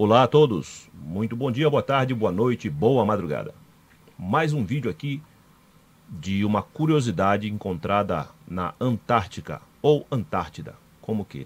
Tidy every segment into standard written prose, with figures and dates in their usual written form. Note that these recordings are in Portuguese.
Olá a todos, muito bom dia, boa tarde, boa noite, boa madrugada. Mais um vídeo aqui de uma curiosidade encontrada na Antártica ou Antártida, como queira.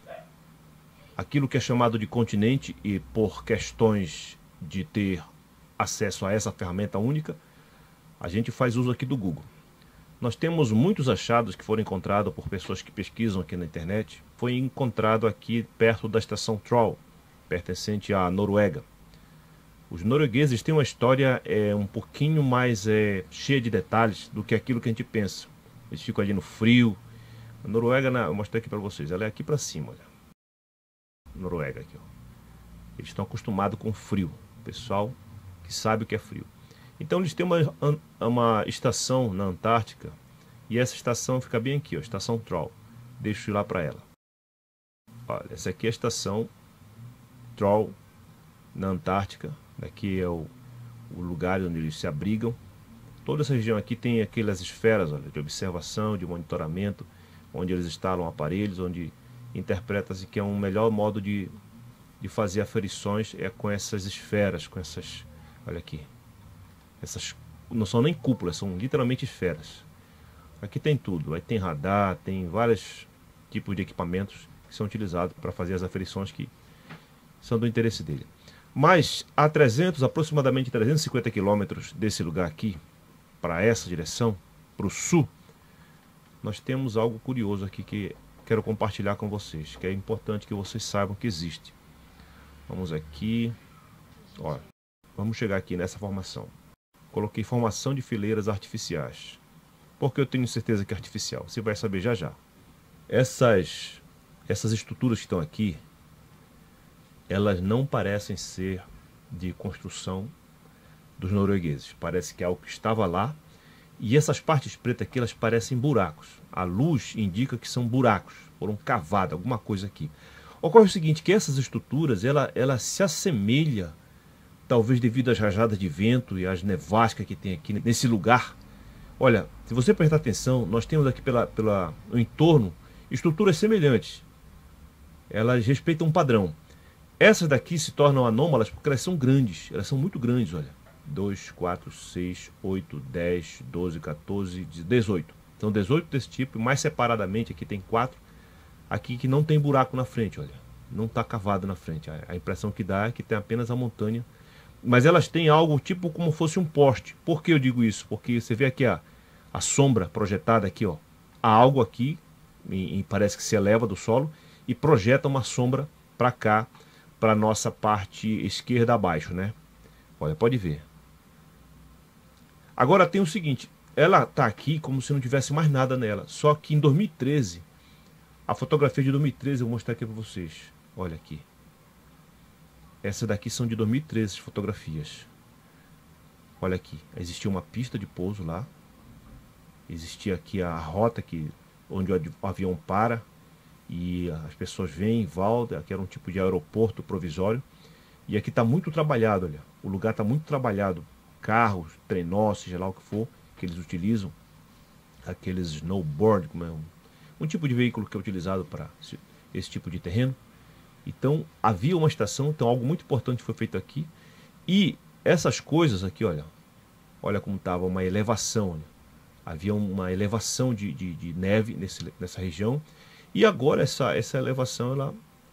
Aquilo que é chamado de continente e por questões de ter acesso a essa ferramenta única, a gente faz uso aqui do Google. Nós temos muitos achados que foram encontrados por pessoas que pesquisam aqui na internet. Foi encontrado aqui perto da estação Troll, pertencente à Noruega. Os noruegueses têm uma história um pouquinho mais cheia de detalhes do que aquilo que a gente pensa. Eles ficam ali no frio. A Noruega, eu mostrei aqui para vocês, ela é aqui para cima, olha. Noruega aqui, ó. Eles estão acostumados com frio, pessoal que sabe o que é frio. Então eles têm uma estação na Antártica, e essa estação fica bem aqui, ó, estação Troll. Deixa eu ir lá para ela. Olha, essa aqui é a estação Troll na Antártica. Aqui é o lugar onde eles se abrigam. Toda essa região aqui tem aquelas esferas, olha, de observação, de monitoramento, onde eles instalam aparelhos, onde interpreta-se que é um melhor modo de fazer aferições com essas esferas, com essas, olha aqui, essas não são nem cúpulas, são literalmente esferas. Aqui tem tudo, aí tem radar, tem vários tipos de equipamentos que são utilizados para fazer as aferições que são do interesse dele. Mas a aproximadamente 350 quilômetros desse lugar aqui, para essa direção, para o sul, nós temos algo curioso aqui que quero compartilhar com vocês, que é importante que vocês saibam que existe. Vamos aqui, olha, vamos chegar aqui nessa formação. Coloquei formação de fileiras artificiais, porque eu tenho certeza que é artificial, você vai saber já já. Essas estruturas que estão aqui, elas não parecem ser de construção dos noruegueses. Parece que é algo que estava lá. E essas partes pretas aqui, elas parecem buracos. A luz indica que são buracos, foram cavados, alguma coisa aqui. Ocorre o seguinte, que essas estruturas, ela se assemelha, talvez devido às rajadas de vento e às nevascas que tem aqui nesse lugar. Olha, se você prestar atenção, nós temos aqui no entorno estruturas semelhantes. Elas respeitam um padrão. Essas daqui se tornam anômalas porque elas são grandes, elas são muito grandes, olha. 2, 4, 6, 8, 10, 12, 14, 18. São 18 desse tipo, e mais separadamente aqui tem 4. Aqui que não tem buraco na frente, olha. Não está cavado na frente. A impressão que dá é que tem apenas a montanha. Mas elas têm algo tipo como fosse um poste. Por que eu digo isso? Porque você vê aqui a sombra projetada aqui, ó. Há algo aqui, parece que se eleva do solo, e projeta uma sombra para cá, para a nossa parte esquerda abaixo, né? Olha, pode ver. Agora tem o seguinte, ela está aqui como se não tivesse mais nada nela. Só que em 2013, a fotografia de 2013 eu vou mostrar aqui para vocês. Olha aqui. Essas daqui são de 2013, as fotografias. Olha aqui, existia uma pista de pouso lá. Existia aqui a rota onde o avião para. E as pessoas vêm, voltam, aqui era um tipo de aeroporto provisório. E aqui está muito trabalhado, olha. O lugar está muito trabalhado. Carros, trenó, seja lá o que for, que eles utilizam. Aqueles snowboard, como é um tipo de veículo que é utilizado para esse tipo de terreno. Então, havia uma estação, então algo muito importante foi feito aqui. E essas coisas aqui, olha. Olha como estava uma elevação, olha. Havia uma elevação de neve nessa região. E agora essa elevação, ela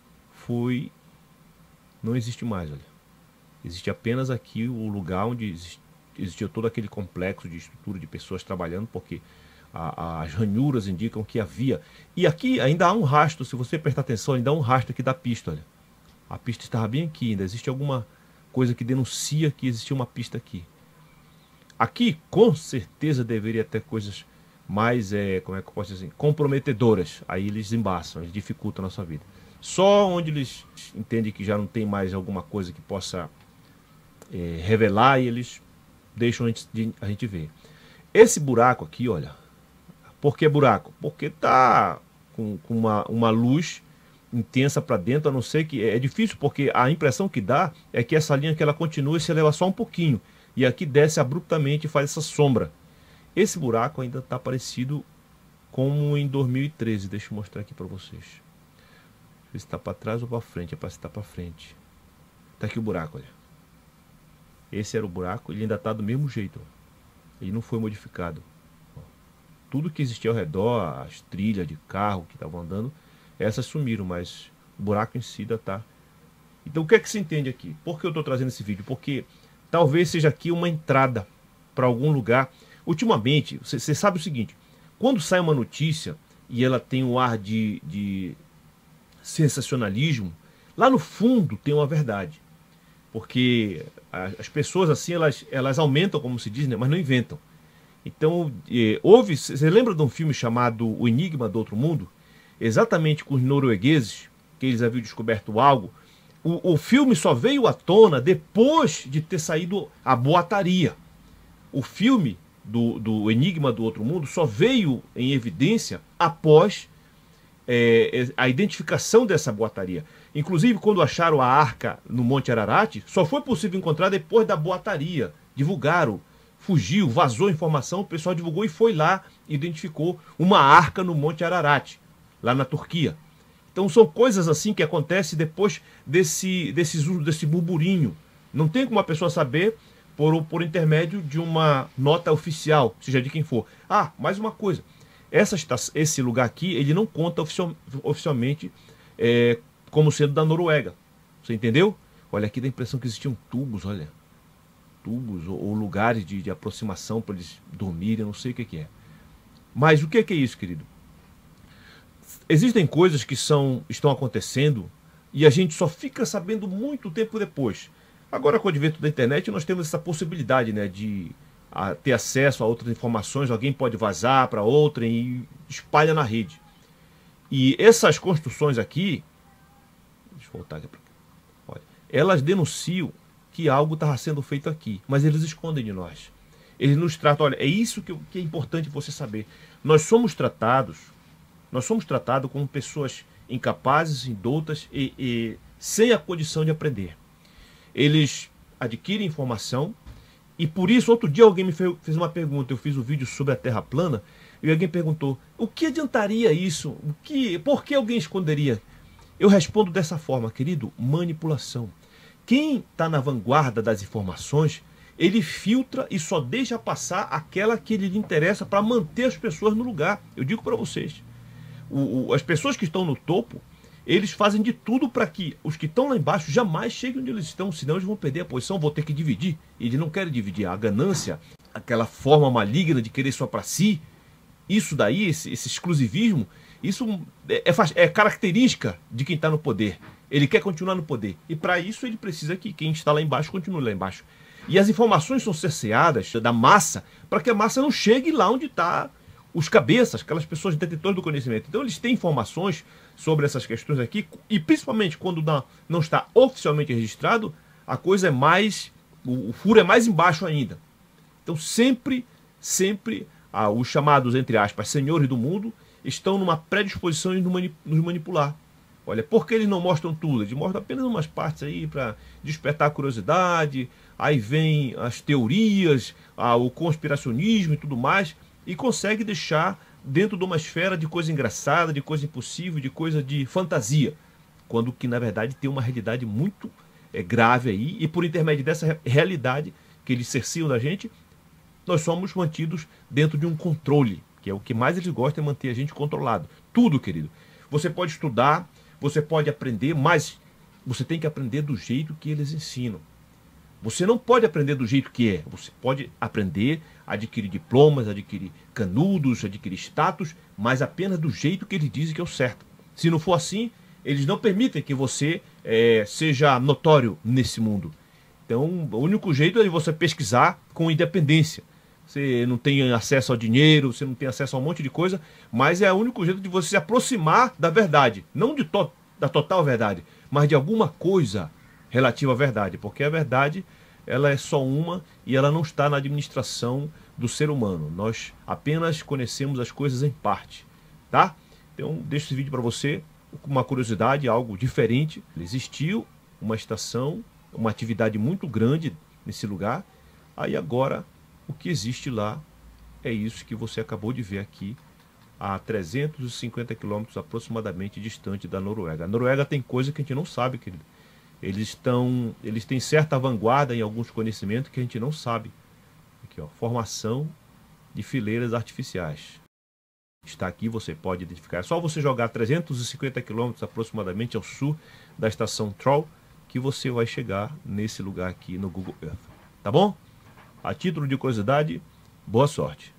não existe mais, olha. Existe apenas aqui o lugar onde existia todo aquele complexo de estrutura de pessoas trabalhando, porque as ranhuras indicam que havia. E aqui ainda há um rastro, se você prestar atenção, ainda há um rastro aqui da pista, olha. A pista estava bem aqui, ainda existe alguma coisa que denuncia que existia uma pista aqui. Aqui, com certeza, deveria ter coisas mais, como é que eu posso dizer, comprometedoras. Aí eles embaçam, eles dificultam a nossa vida. Só onde eles entendem que já não tem mais alguma coisa que possa revelar, e eles deixam a gente ver. Esse buraco aqui, olha. Por que buraco? Porque tá com uma luz intensa para dentro, a não ser que... É difícil, porque a impressão que dá é que essa linha que ela continua e se eleva só um pouquinho. E aqui desce abruptamente e faz essa sombra. Esse buraco ainda está parecido como em 2013. Deixa eu mostrar aqui para vocês. Se está para trás ou para frente. É para estar para frente. Tá aqui o buraco, olha. Esse era o buraco, ele ainda tá do mesmo jeito. Ele não foi modificado. Tudo que existia ao redor, as trilhas de carro que estavam andando, essas sumiram, mas o buraco em si ainda tá. Então o que é que se entende aqui? Por que eu estou trazendo esse vídeo? Porque talvez seja aqui uma entrada para algum lugar. Ultimamente, você sabe o seguinte, quando sai uma notícia e ela tem um ar de sensacionalismo, lá no fundo tem uma verdade. Porque as pessoas assim, elas aumentam, como se diz, né, mas não inventam. Então, você lembra de um filme chamado O Enigma do Outro Mundo? Exatamente com os noruegueses, que eles haviam descoberto algo. O filme só veio à tona depois de ter saído a boataria. O filme do Enigma do Outro Mundo só veio em evidência após a identificação dessa boataria. Inclusive, quando acharam a arca no Monte Ararat, só foi possível encontrar depois da boataria. Divulgaram, fugiu, vazou informação, o pessoal divulgou e foi lá e identificou uma arca no Monte Ararat, lá na Turquia. Então são coisas assim que acontecem depois desse burburinho. Não tem como a pessoa saber por intermédio de uma nota oficial, seja de quem for. Ah, mais uma coisa. Esse lugar aqui, ele não conta oficialmente como sendo da Noruega. Você entendeu? Olha, aqui dá a impressão que existiam tubos, olha. Tubos ou lugares de aproximação para eles dormirem, eu não sei o que é. Mas o que é isso, querido? Existem coisas que estão acontecendo e a gente só fica sabendo muito tempo depois. Agora, com o advento da internet, nós temos essa possibilidade, né, de ter acesso a outras informações. Alguém pode vazar para outra e espalha na rede. E essas construções aqui, deixa eu voltar aqui para cá. Olha, elas denunciam que algo estava sendo feito aqui, mas eles escondem de nós. Eles nos tratam, olha, é isso que é importante você saber. Nós somos tratados como pessoas incapazes, indoutas e sem a condição de aprender. Eles adquirem informação e por isso, outro dia alguém me fez uma pergunta, eu fiz um vídeo sobre a Terra plana e alguém perguntou, o que adiantaria isso? Por que alguém esconderia? Eu respondo dessa forma, querido, manipulação. Quem está na vanguarda das informações, ele filtra e só deixa passar aquela que lhe interessa para manter as pessoas no lugar. Eu digo para vocês, as pessoas que estão no topo, eles fazem de tudo para que os que estão lá embaixo jamais cheguem onde eles estão, senão eles vão perder a posição, vão ter que dividir. E eles não querem dividir. A ganância, aquela forma maligna de querer só para si, isso daí, esse exclusivismo, isso é característica de quem está no poder. Ele quer continuar no poder. E para isso ele precisa que quem está lá embaixo continue lá embaixo. E as informações são cerceadas da massa para que a massa não chegue lá onde está os cabeças, aquelas pessoas detentores do conhecimento. Então eles têm informações sobre essas questões aqui, e principalmente quando não está oficialmente registrado, a coisa é mais, o furo é mais embaixo ainda. Então sempre os chamados, entre aspas, senhores do mundo, estão numa predisposição de nos manipular. Olha, por que eles não mostram tudo? Eles mostram apenas umas partes aí para despertar a curiosidade, aí vem as teorias, o conspiracionismo e tudo mais, e consegue deixar dentro de uma esfera de coisa engraçada, de coisa impossível, de coisa de fantasia, quando que na verdade tem uma realidade muito grave aí, e por intermédio dessa realidade que eles cerciam da gente, nós somos mantidos dentro de um controle, que é o que mais eles gostam, é manter a gente controlado. Tudo, querido. Você pode estudar, você pode aprender, mas você tem que aprender do jeito que eles ensinam. Você não pode aprender do jeito que é. Você pode aprender, adquirir diplomas, adquirir canudos, adquirir status, mas apenas do jeito que eles dizem que é o certo. Se não for assim, eles não permitem que você seja notório nesse mundo. Então, o único jeito é de você pesquisar com independência. Você não tem acesso ao dinheiro, você não tem acesso a um monte de coisa, mas é o único jeito de você se aproximar da verdade. Não da total verdade, mas de alguma coisa relativa à verdade, porque a verdade ela é só uma e ela não está na administração do ser humano. Nós apenas conhecemos as coisas em parte, tá? Então deixo esse vídeo para você com uma curiosidade, algo diferente. Existiu uma estação, uma atividade muito grande nesse lugar, aí agora o que existe lá é isso que você acabou de ver aqui, a 350 quilômetros aproximadamente distante da Noruega. A Noruega tem coisa que a gente não sabe, querido. Eles têm certa vanguarda em alguns conhecimentos que a gente não sabe. Aqui, ó, formação de fileiras artificiais. Está aqui, você pode identificar. É só você jogar 350 km aproximadamente ao sul da estação Troll que você vai chegar nesse lugar aqui no Google Earth. Tá bom? A título de curiosidade, boa sorte.